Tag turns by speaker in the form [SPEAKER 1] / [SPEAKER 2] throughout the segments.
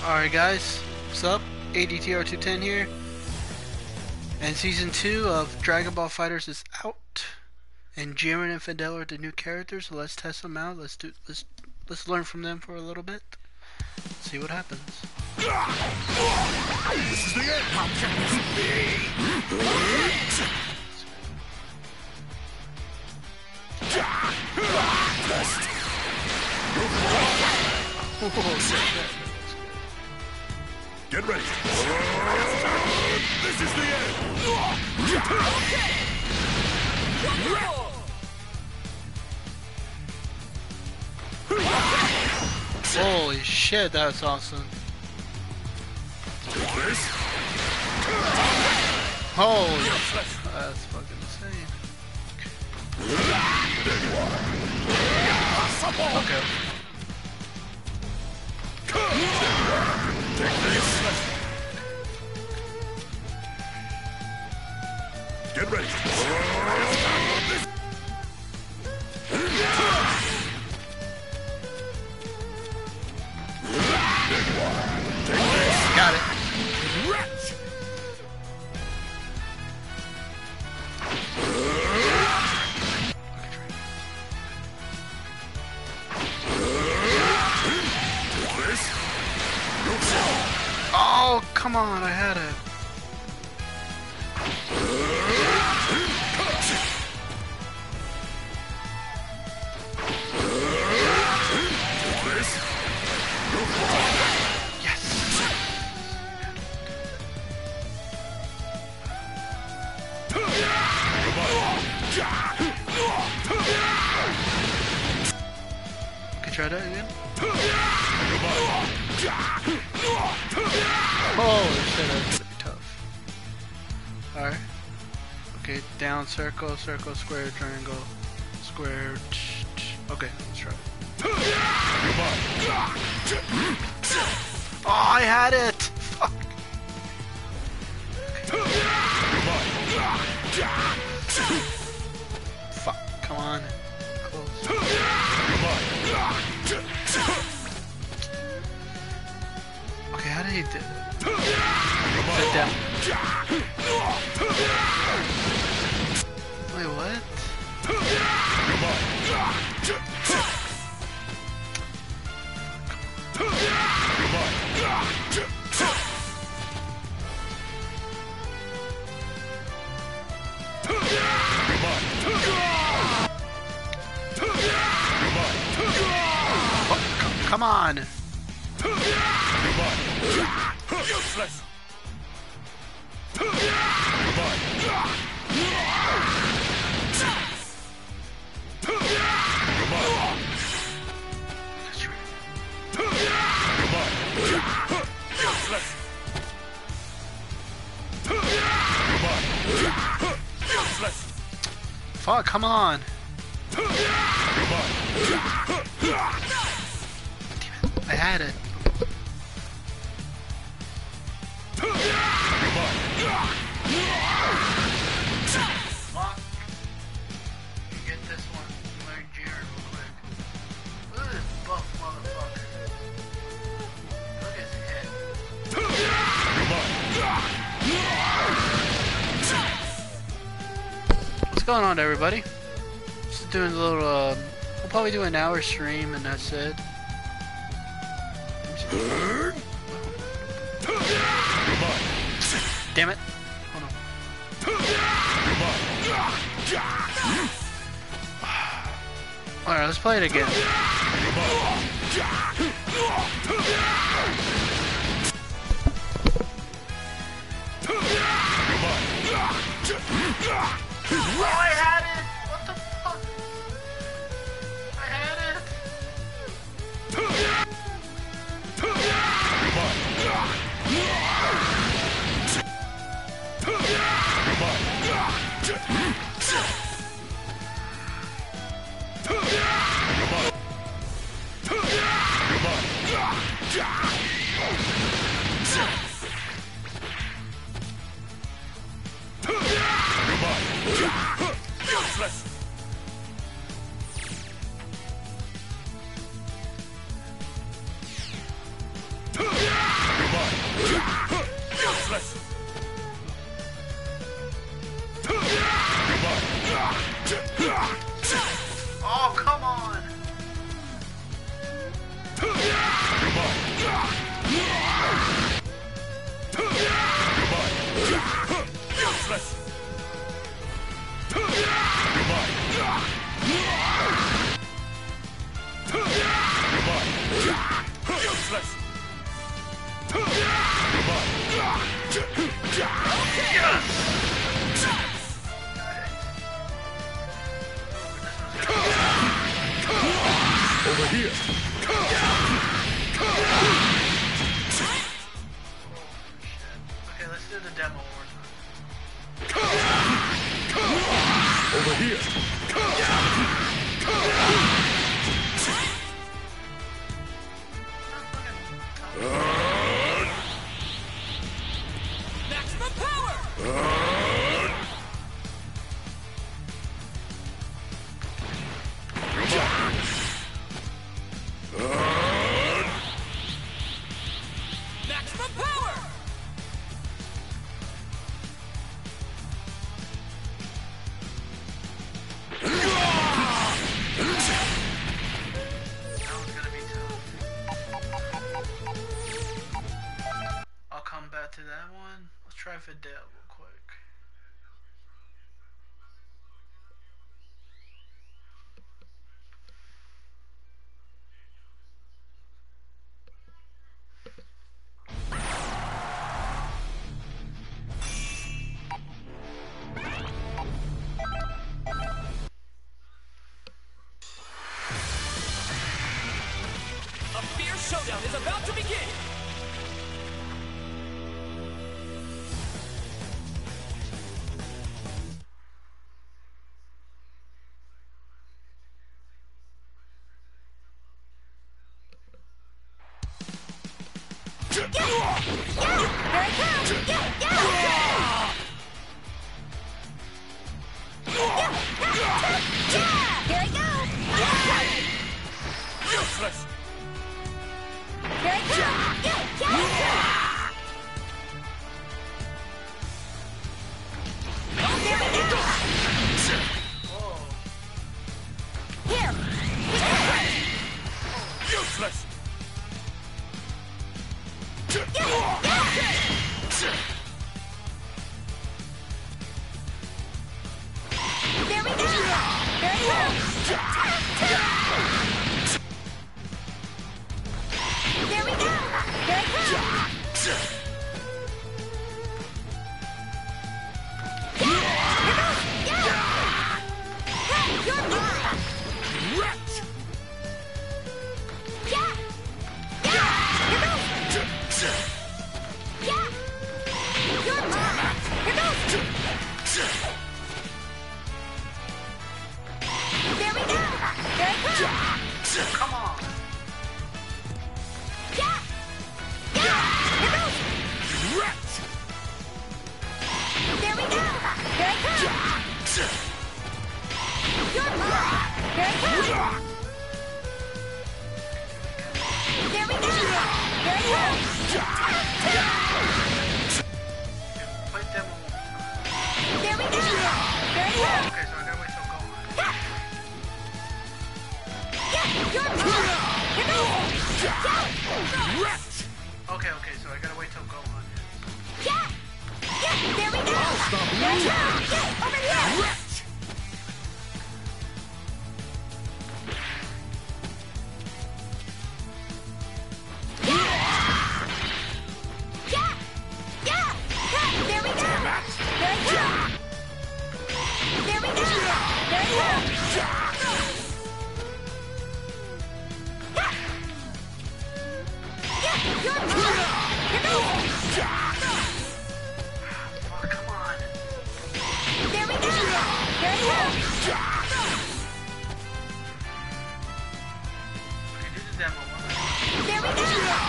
[SPEAKER 1] Alright guys, what's up? Adtr210 here. And season 2 of Dragonball Fighterz is out. And Jiren and Fidel are the new characters, so let's test them out. Let's learn from them for a little bit. See what happens.
[SPEAKER 2] This is the end. How can this be? Get ready. This is the end.
[SPEAKER 1] Holy shit, that's awesome. Holy, that's fucking insane. Okay.
[SPEAKER 2] Take this. Get ready.
[SPEAKER 1] Got it. Oh, come on, I had it. Yes. Okay, try that again. Holy shit, that's gonna be tough. Alright. Okay, down, circle, circle, square, triangle, square. Okay, let's try it. Oh, I had it! Fuck. Fuck, come on. Close. Okay, how did he do it? Sit down. Wait, what? Come on!
[SPEAKER 2] Useless.
[SPEAKER 1] Fuck, come on! Damn it, I had it. Fuck. You get this one. Learn Jiren real quick. Look at this buff motherfucker. Look at his head. What's going on, everybody? Just doing a little, we'll probably do an hour stream and that's it. Damn it. Hold on. Alright, let's play it again. Oh, I had it! What the fuck? I had it!
[SPEAKER 2] Useless. Over here.
[SPEAKER 1] Okay, let's do the demo one more time.
[SPEAKER 2] Over here.
[SPEAKER 3] Maximum power! Maximum power!
[SPEAKER 1] That one's gonna be tough. I'll come back to that one. Let's try Fidel real quick.
[SPEAKER 3] A fierce showdown is about to begin! Useless! Useless! Wretch!
[SPEAKER 1] Come on.
[SPEAKER 2] Wretch!
[SPEAKER 1] Play demo one more time. Okay, so I gotta wait till Gohan.
[SPEAKER 2] Wretch!
[SPEAKER 1] Okay, so I gotta wait till Gohan.
[SPEAKER 2] Stop you! Wretch!
[SPEAKER 1] Oh, come on. Okay, do the demo one.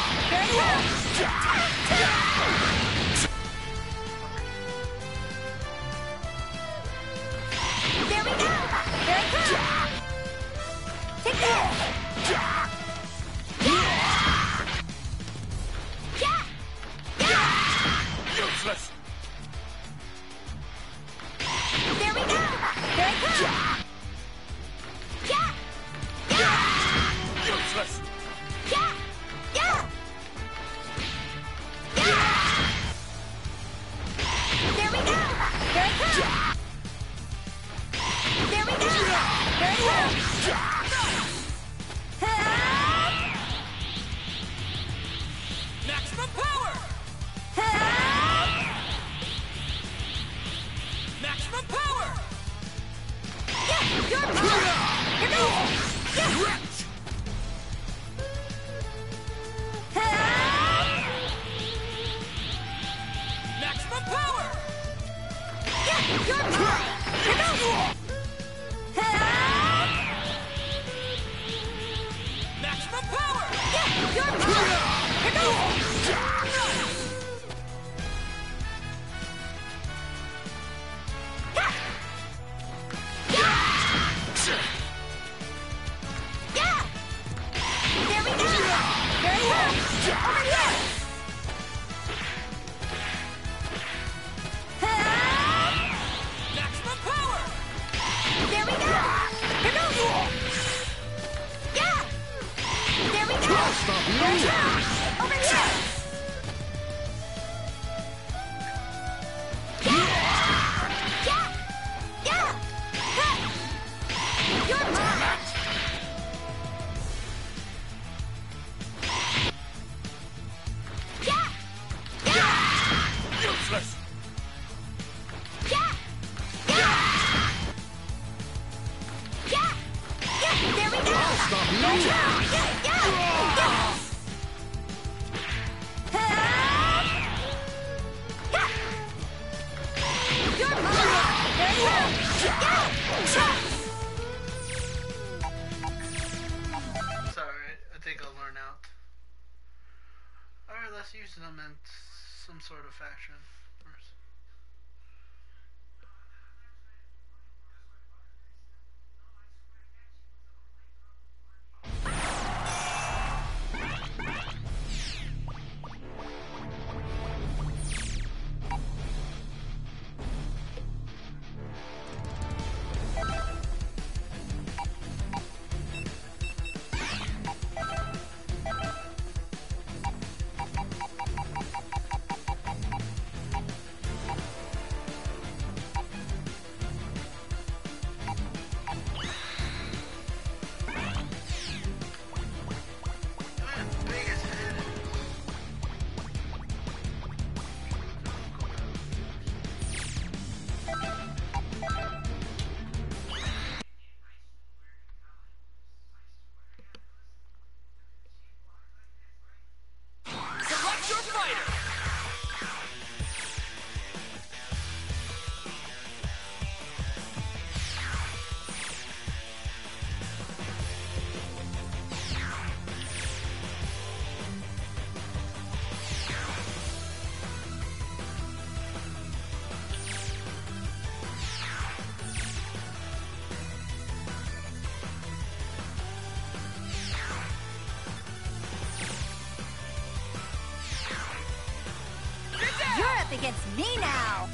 [SPEAKER 2] Useless! Useless!
[SPEAKER 3] Maximum power! Maximum power!
[SPEAKER 4] Your turn! Here goes!
[SPEAKER 3] Maximum power!
[SPEAKER 4] Your turn! Here goes! Yeah! There we go! Very well! Over here!
[SPEAKER 3] Maximum power!
[SPEAKER 4] There we go! Here goes! Yeah! There we go! Very well! Over here! Yeah! Yeah! Yeah! Your turn! Yeah! Yeah!
[SPEAKER 2] Useless!
[SPEAKER 4] Yeah! Yeah! Yeah! Yeah! There we go!
[SPEAKER 2] Stop you!
[SPEAKER 4] Yeah! Yeah! Yeah! Your turn! Very well! Yeah!
[SPEAKER 1] It's alright. I think I'll learn out. Alright, let's use them in some sort of fashion first. Biggest head.
[SPEAKER 3] Select your fighter!
[SPEAKER 4] You're up against me now!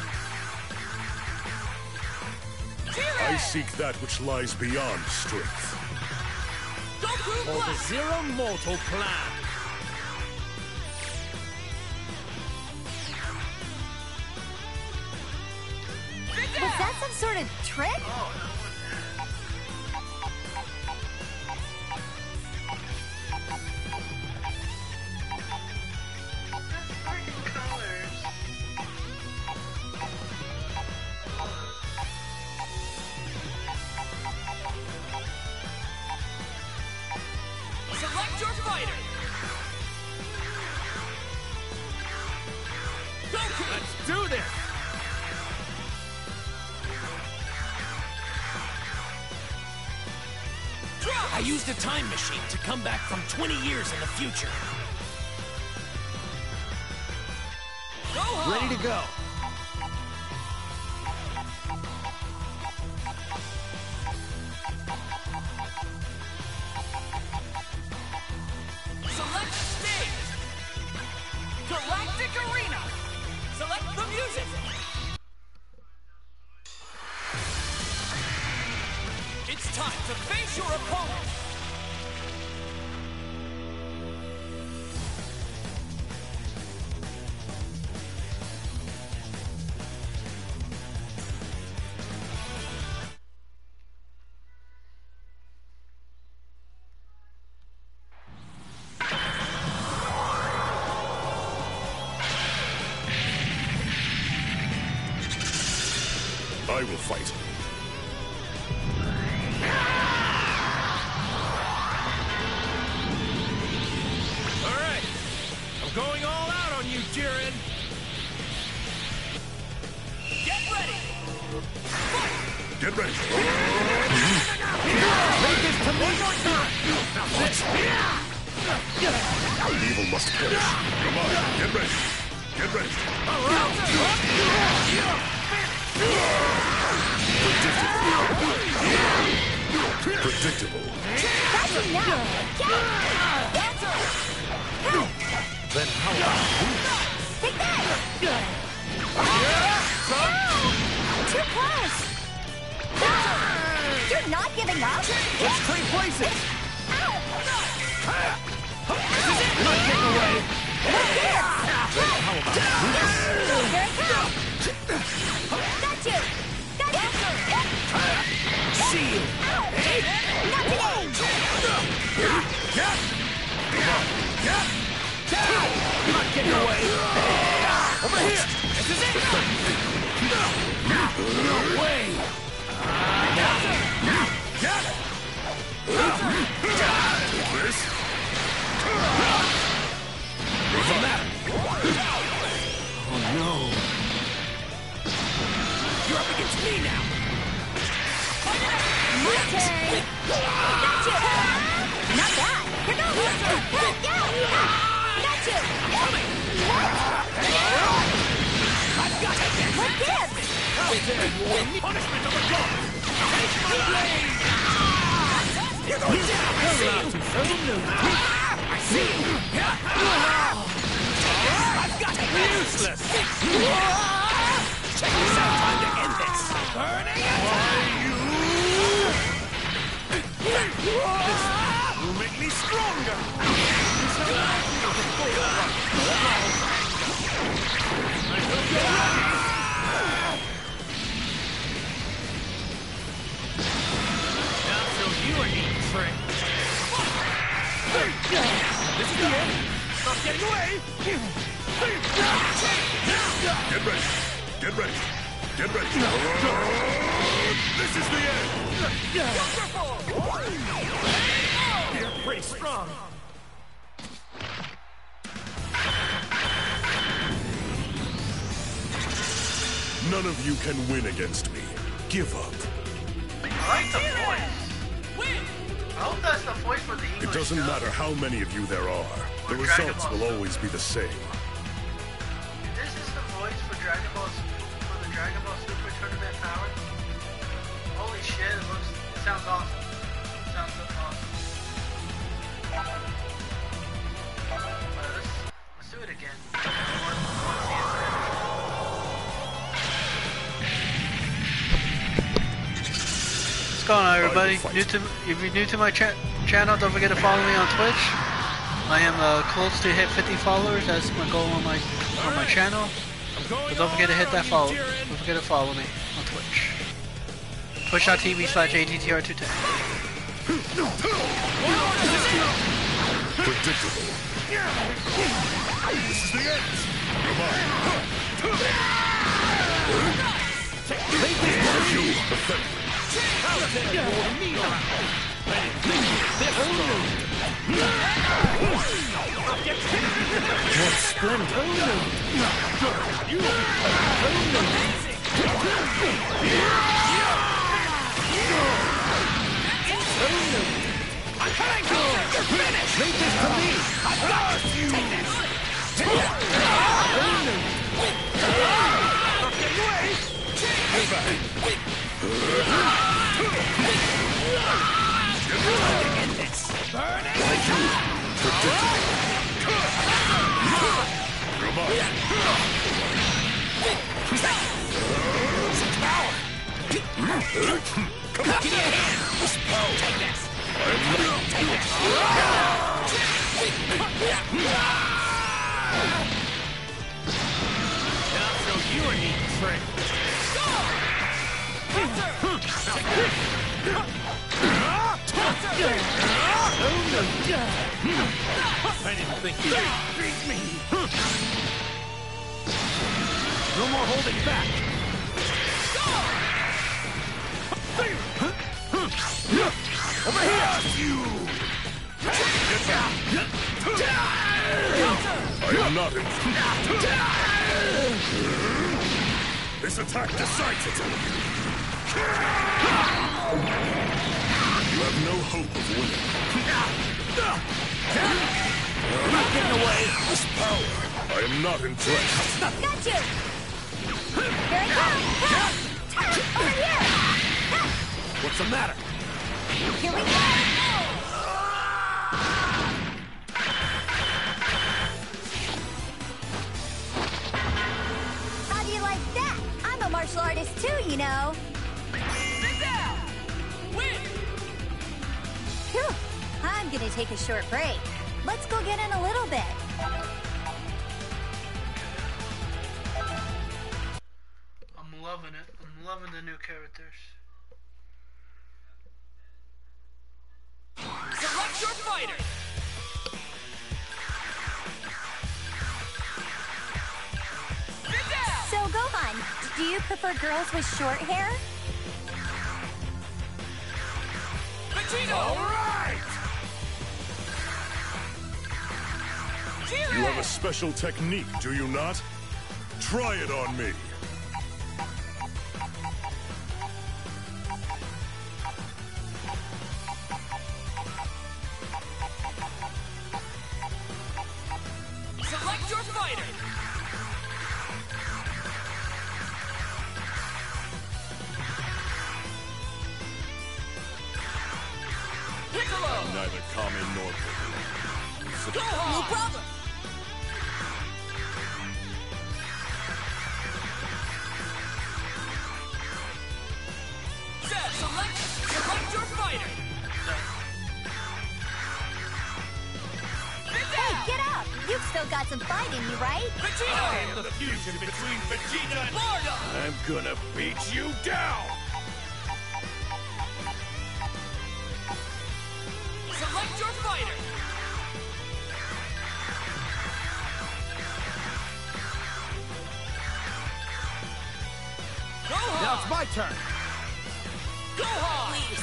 [SPEAKER 2] I seek that which lies beyond strength.
[SPEAKER 3] Goku
[SPEAKER 5] For the
[SPEAKER 3] Black!
[SPEAKER 5] Zero Mortal Plan.
[SPEAKER 4] Was that some sort of trick?
[SPEAKER 1] Freaking colors.
[SPEAKER 3] Select your fighter! Goku!
[SPEAKER 5] Let's do this!
[SPEAKER 3] Drop!
[SPEAKER 5] I used a time machine to come back from 20 years in the future.
[SPEAKER 3] Go home!
[SPEAKER 5] Ready to go.
[SPEAKER 3] Select stage! Galactic Arena! Select the music! It's time to face your opponent!
[SPEAKER 2] I will fight. Get ready.
[SPEAKER 5] Make this to me.
[SPEAKER 2] Evil must perish. Come on, get ready. Get ready. Predictable.
[SPEAKER 4] Got you now.
[SPEAKER 5] Then how about
[SPEAKER 4] Take that. Too close. You're not giving up.
[SPEAKER 5] let's trade places?
[SPEAKER 4] Ow.
[SPEAKER 5] Not getting away.
[SPEAKER 4] Look here.
[SPEAKER 5] Then how about
[SPEAKER 4] Here it comes. Got you. Got you.
[SPEAKER 5] shield?
[SPEAKER 4] Ow. Not today.
[SPEAKER 5] Not getting away. Over here. This is it. No way. What's the matter? Oh no. You're up against me now.
[SPEAKER 4] My turn. Got you. Not bad. Here goes. Yeah. Got you. What?
[SPEAKER 5] I've got it.
[SPEAKER 4] What gives?
[SPEAKER 5] Punishment of a god. Take my blade. You're going down. I see you. I've got it. Useless. Check this out. Time to end this. Burning This will make me stronger. Now show you a neat trick. This is the end. Stop getting away.
[SPEAKER 2] Get ready. Get ready. Get ready. This is the end.
[SPEAKER 5] You're pretty strong.
[SPEAKER 2] None of you can win against me. Give up.
[SPEAKER 1] I like the voice. I hope that's the voice for the English.
[SPEAKER 2] It doesn't matter how many of you there are. The results will always be the same.
[SPEAKER 1] This is the voice for Dragon Ball, for the Dragon Ball Super Tournament Power. Holy shit! It sounds awesome. It sounds so awesome. Let's do it again. What's going on, everybody? If you're new to my channel, don't forget to follow me on Twitch. I am close to hit 50 followers. That's my goal on my channel. But don't forget to hit that follow. Don't forget to follow me on Twitch. Twitch.tv/Adtr210.
[SPEAKER 2] Predictable. This is the end. Come on.
[SPEAKER 5] What splendor! I'm coming! You're finished! Leave this to me! I've got you! Take this! Take that! Get away! Get back! End this! Burn it! Such power! Come on! Give me a hand! Take this! Take this! Now show you a neat trick! I didn't think you'd beat me! No more holding back! Over here! You!
[SPEAKER 2] I am not in. This attack decides it. You have no hope of winning.
[SPEAKER 5] You're not getting away.
[SPEAKER 2] This power, I am not impressed.
[SPEAKER 4] Got you! Here I come! Over here!
[SPEAKER 5] What's the matter?
[SPEAKER 4] Here we go! How do you like that? I'm a martial artist too, you know.
[SPEAKER 3] Sit down! Win!
[SPEAKER 4] Phew. I'm gonna take a short break. Let's go get in a little bit.
[SPEAKER 1] I'm loving it. I'm loving the new characters.
[SPEAKER 3] Select your fighter! Sit down!
[SPEAKER 4] So, Gohan, do you prefer girls with short hair?
[SPEAKER 3] Vegeta!
[SPEAKER 2] All right! You have a special technique, do you not? Try it on me.
[SPEAKER 3] Select your fighter! Piccolo!
[SPEAKER 2] Neither common nor popular.
[SPEAKER 3] Gohan! No problem! Zed, select your fighter!
[SPEAKER 4] Hey, get up! You've still got some fight in you, right?
[SPEAKER 3] Vegeta!
[SPEAKER 2] I am the fusion between Vegeta and...
[SPEAKER 3] Bardock!
[SPEAKER 2] I'm gonna beat you down!
[SPEAKER 3] Select your fighter! Gohan!
[SPEAKER 5] Now it's my turn.
[SPEAKER 3] Gohan!
[SPEAKER 6] Please.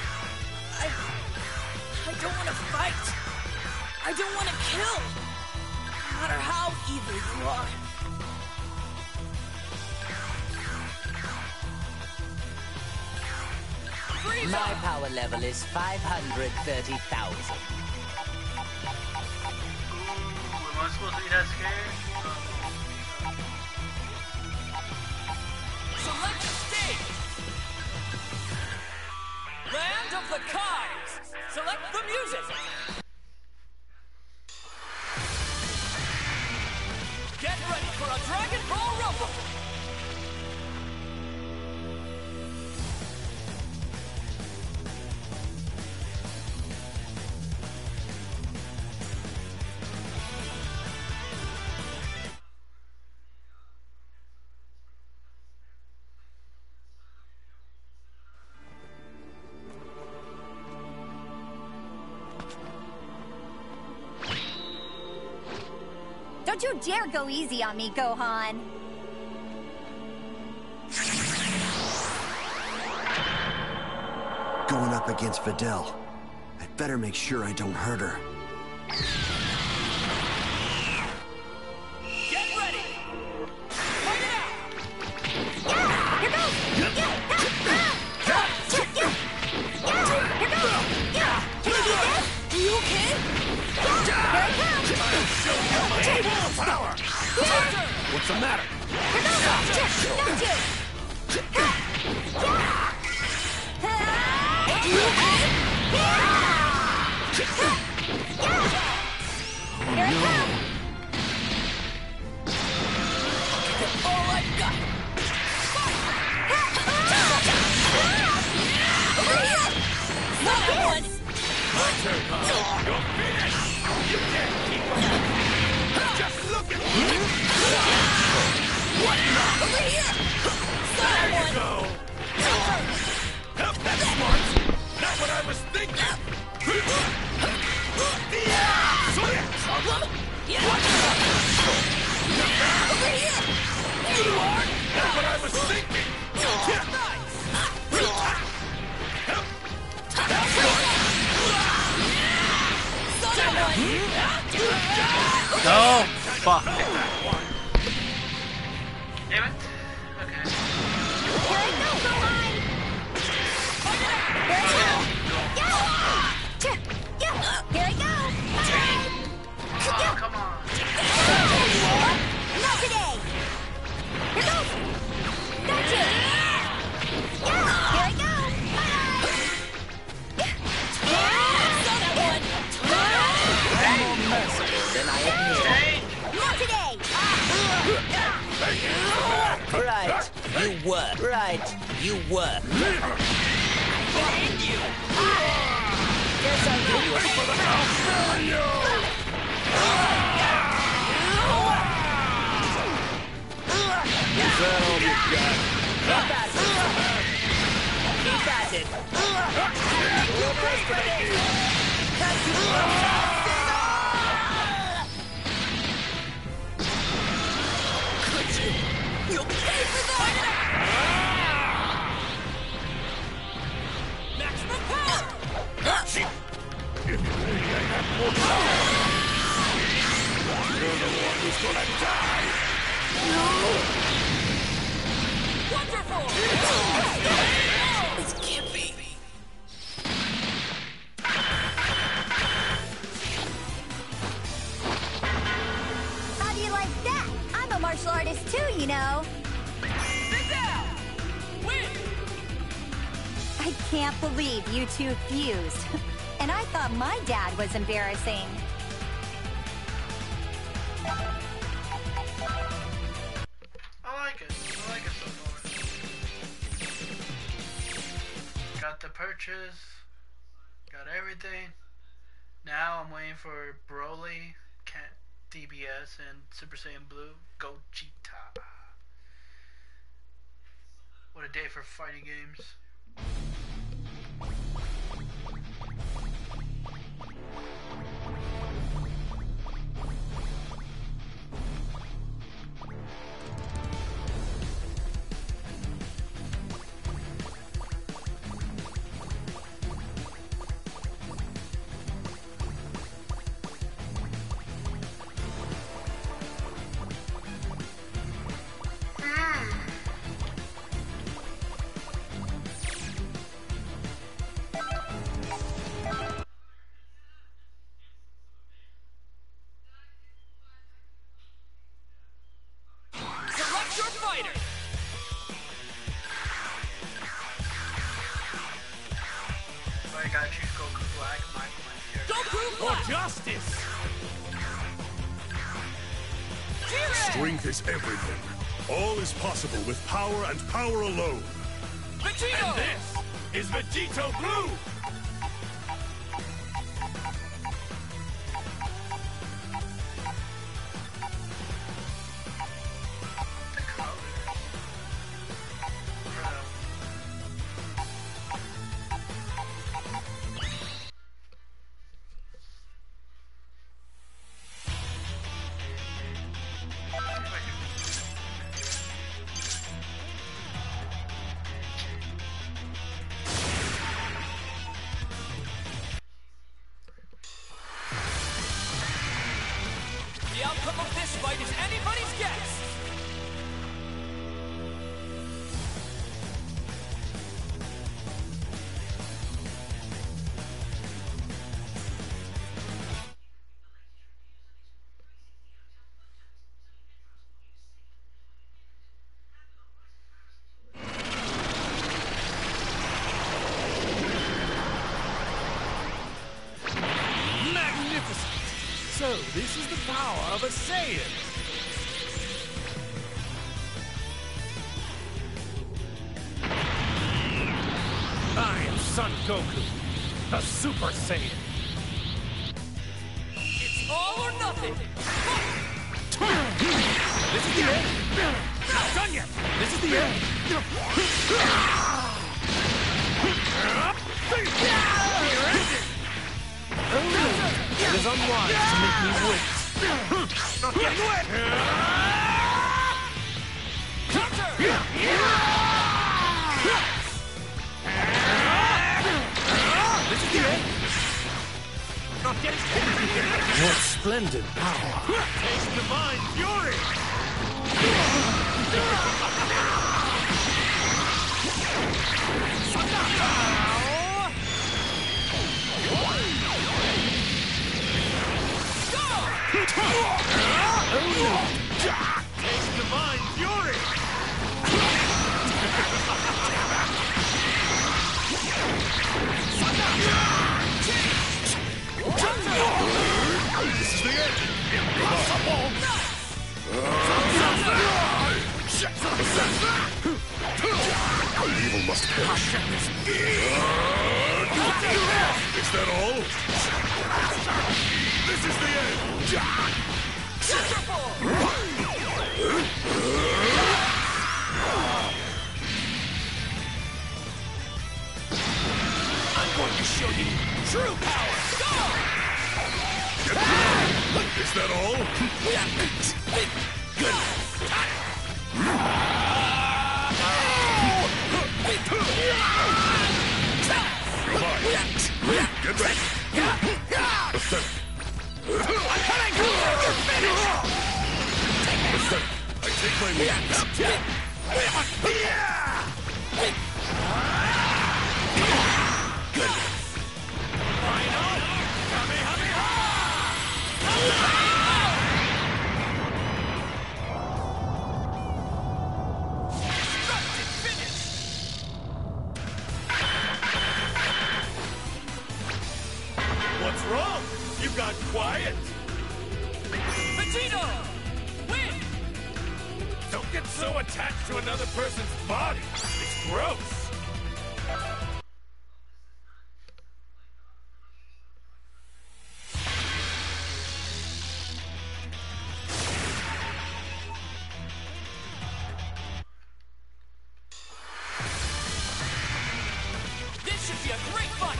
[SPEAKER 6] I don't want to fight. I don't want to kill. No matter how evil you are.
[SPEAKER 3] Frieza!
[SPEAKER 7] My power level is 530,000.
[SPEAKER 1] Ooh, am I supposed to be that scared?
[SPEAKER 3] Select stage! Land of the Kais! Select the music! Get ready for a Dragon Ball Rumble!
[SPEAKER 4] Don't you dare go easy on me, Gohan.
[SPEAKER 8] Going up against Videl. I'd better make sure I don't hurt her.
[SPEAKER 3] Get ready! Fight it out!
[SPEAKER 4] Yeah! Here goes! Yeah! Here goes! Yeah! Can you do this?
[SPEAKER 6] Are you okay?
[SPEAKER 4] Yeah! Here I come!
[SPEAKER 5] Power! What's the matter?
[SPEAKER 4] Here goes! Got you! Yeah! You okay? Yeah! Here I come!
[SPEAKER 6] All I've got.
[SPEAKER 4] Over here!
[SPEAKER 6] That one.
[SPEAKER 2] You're finished! You can't keep up! Just look at me! What now?
[SPEAKER 6] Over here. That one.
[SPEAKER 2] Go! Help that smart! Not what I was thinking!
[SPEAKER 6] Over here. There you are.
[SPEAKER 2] Not what I was thinking!
[SPEAKER 1] No! Fuck. Damn it. Okay.
[SPEAKER 4] Here I go, Gohan!
[SPEAKER 7] Right. You work. Right. You work.
[SPEAKER 3] And you!
[SPEAKER 7] Guess I'll give you a
[SPEAKER 2] For the house!
[SPEAKER 5] Is that all you got?
[SPEAKER 7] Keep at it. Keep at it.
[SPEAKER 3] Could you? You'll pay for that! Maximum power!
[SPEAKER 2] If you think I have more power, you're the one who's gonna die!
[SPEAKER 3] Wonderful! This can't be.
[SPEAKER 4] How do you like that? I'm a martial artist too, you know.
[SPEAKER 3] Sit down! Win!
[SPEAKER 4] I can't believe you two fused. And I thought my dad was embarrassing.
[SPEAKER 1] I like it. I like it so far. Got the purchase. Got everything. Now I'm waiting for Broly, DBS, and Super Saiyan Blue, Gogeta. What a day for fighting games.
[SPEAKER 3] Select your fighter!
[SPEAKER 1] So I gotta choose Goku Black, Michael, and Fury.
[SPEAKER 3] Goku
[SPEAKER 5] For
[SPEAKER 3] Black!
[SPEAKER 5] justice!
[SPEAKER 3] Jiren!
[SPEAKER 2] Strength is everything. All is possible with power and power alone.
[SPEAKER 3] Vegito!
[SPEAKER 5] This is Vegito Blue!
[SPEAKER 1] The colors. Bro.
[SPEAKER 3] The outcome of this fight is anybody's guess!
[SPEAKER 5] Magnificent! So, this is the power of a Saiyan! I am Son Goku, the Super Saiyan!
[SPEAKER 3] It's all or nothing!
[SPEAKER 5] This is the end! Not done yet! This is the end! It is unwise to make me wait! Not yet!
[SPEAKER 3] Counter!
[SPEAKER 5] This is the end! Not yet! What splendid power! Taste divine fury! Taste divine fury! This is the end! Impossible!
[SPEAKER 2] Evil must perish. Is that all? This is the end!
[SPEAKER 5] I'm going to show you true power!
[SPEAKER 2] Is that all?
[SPEAKER 5] Good.
[SPEAKER 2] Get ready! Pathetic!
[SPEAKER 5] I'm coming! You're finished!
[SPEAKER 2] Pathetic! I take my leave.
[SPEAKER 5] Good. Final!
[SPEAKER 2] What's wrong? You got quiet.
[SPEAKER 3] Vegeta! Win!
[SPEAKER 2] Don't get so attached to another person's body. It's gross.
[SPEAKER 3] This should be a great fight!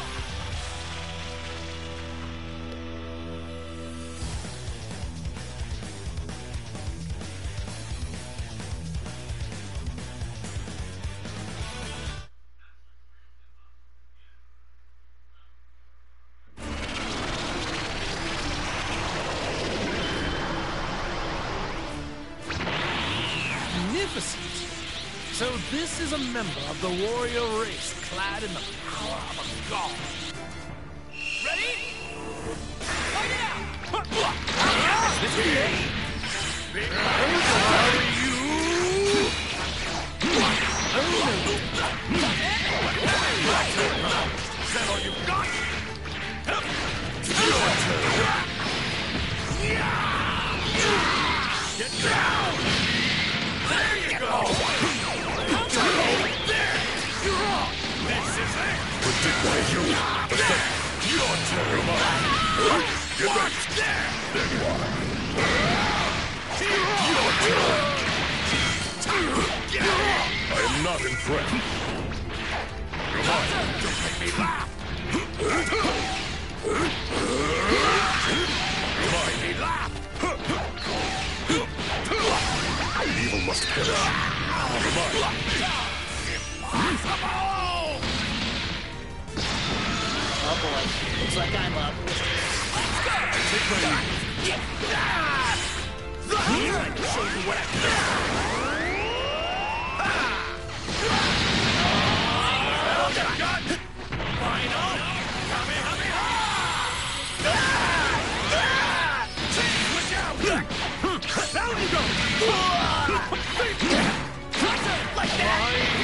[SPEAKER 5] Magnificent! So this is a member of the warrior race clad in the power of a god.
[SPEAKER 3] Ready? Fight it out!
[SPEAKER 5] This is the end.
[SPEAKER 2] Is that all you've got? Get down! There you go! There! You're off! This is it! Particularly you! Your turn! Come on! Get ready! There you are! Your turn! I am not impressed. Come on! Don't make me laugh! Make me laugh! Evil must perish. Come on. Impossible!
[SPEAKER 7] Oh boy, looks like I'm up.
[SPEAKER 2] Take my leave.
[SPEAKER 5] Here, I can show you what I can do.
[SPEAKER 2] Got
[SPEAKER 5] Final!
[SPEAKER 2] Watch out!
[SPEAKER 5] Down you go! Like that!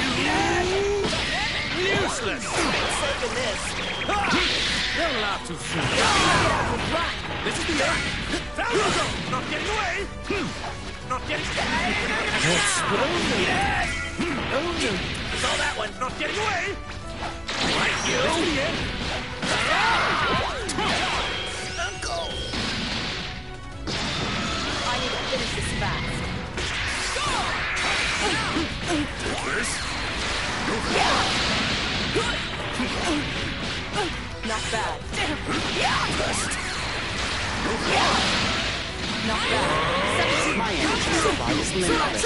[SPEAKER 5] Useless!
[SPEAKER 7] Saving this.
[SPEAKER 5] They'll laugh too soon. This is the end! Down you go! Not getting away! Not getting away! Yes! Oh no! Saw that one! Not getting away! Like you! This is the end!
[SPEAKER 7] Uncle! I need to finish this fast.
[SPEAKER 2] This?
[SPEAKER 7] Not bad. Not bad. 17. My energy supply is limited.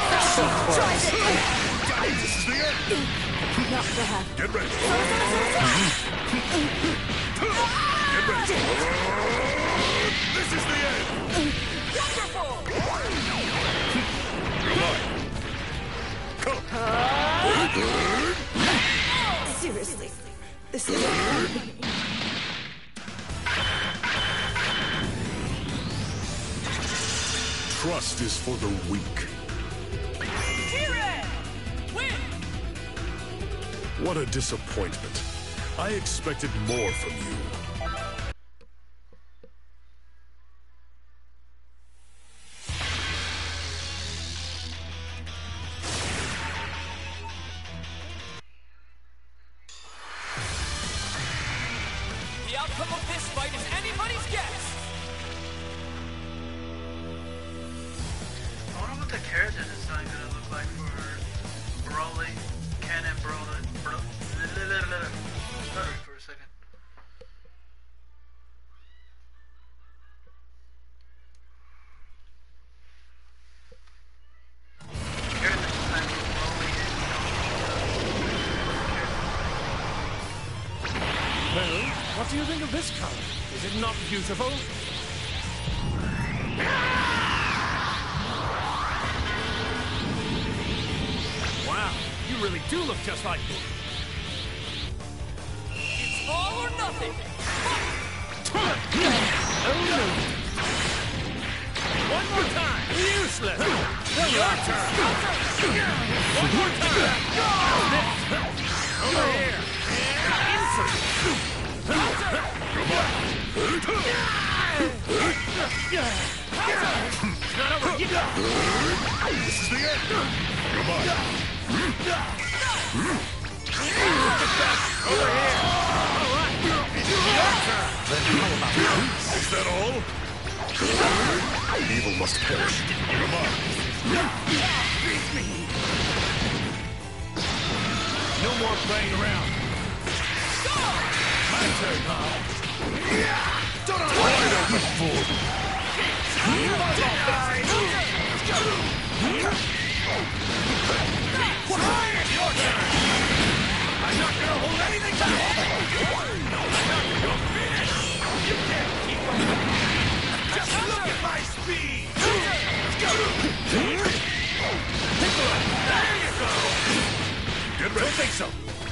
[SPEAKER 2] This is the end!
[SPEAKER 7] Not bad.
[SPEAKER 2] Get ready! Get ready! This is the end!
[SPEAKER 7] Seriously. This is
[SPEAKER 2] Trust is for the weak.
[SPEAKER 3] T-Red! Win!
[SPEAKER 2] What a disappointment. I expected more from you.
[SPEAKER 3] outcome of this fight is anybody's guess.
[SPEAKER 1] I wonder what the character design gonna look like for Broly, Ken and Broly. Sorry for a second. Character design for Broly
[SPEAKER 5] Well, what do you think of this color? Is it not beautiful? Wow, you really do look just like me.
[SPEAKER 3] It's all or nothing.
[SPEAKER 5] Oh no! One more time! Useless! Your turn! One more time! Over here! Insert! Not over yet!
[SPEAKER 2] This is the end. Come on.
[SPEAKER 5] Over here! Alright! It's your turn!
[SPEAKER 2] Then how about this? Is that all? Evil must perish. Come on.
[SPEAKER 5] No more playing around.
[SPEAKER 2] My turn now. Don't wide open, fool.
[SPEAKER 5] Your turn! I'm not gonna hold anything back! You're finished! You can't keep up! Just look at my speed! There you go!
[SPEAKER 2] Get ready.
[SPEAKER 5] Don't think so!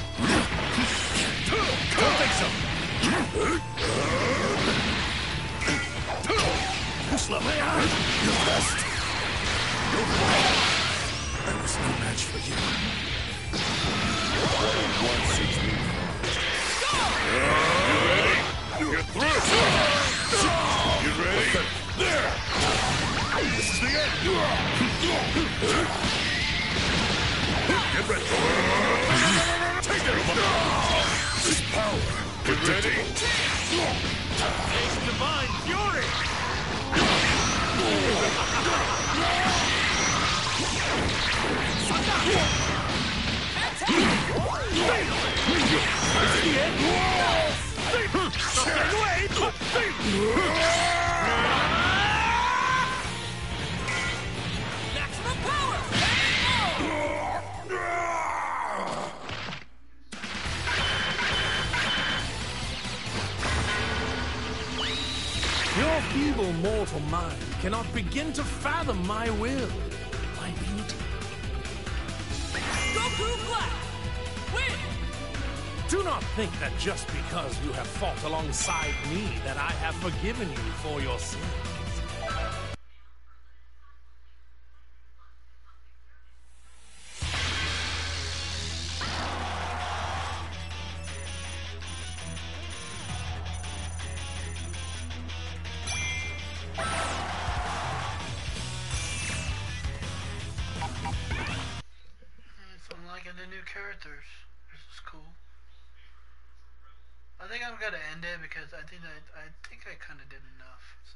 [SPEAKER 2] Don't think so. Slow. You're best. I was no match for you. One suits me. You ready? Get through. You ready? There. This is the end. Get ready. Take it. This power. Get ready.
[SPEAKER 5] Taste divine fury!
[SPEAKER 3] Maximum power.
[SPEAKER 5] Your feeble mortal mind cannot begin to fathom my will, my beauty.
[SPEAKER 3] Goku Black. Win.
[SPEAKER 5] Do not think that just because you have fought alongside me that I have forgiven you for your sins.
[SPEAKER 1] I'm liking the new characters. This is cool. I think I'm gonna end it because I think I kind of did enough. So.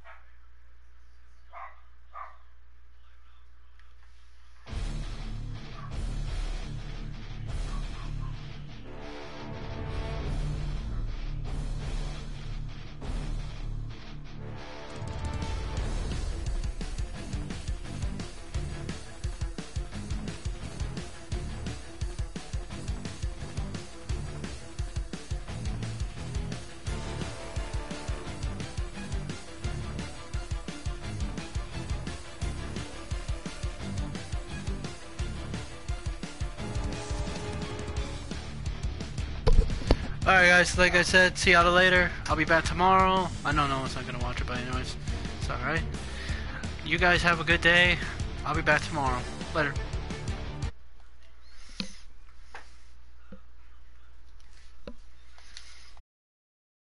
[SPEAKER 1] Alright guys, like I said, see y'all later. I'll be back tomorrow. I know no one's not gonna watch it, but anyways, it's alright. You guys have a good day. I'll be back tomorrow. Later.